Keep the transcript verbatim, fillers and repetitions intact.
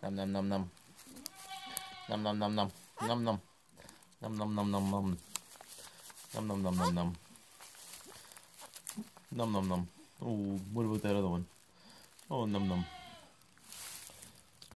Nom nom nom nom. Nom nom nom nom. Nom nom. Nom nom nom nom nom. Nom nom nom nom nom. Nom nom nom. Oh, what about that other one? Oh, nom nom.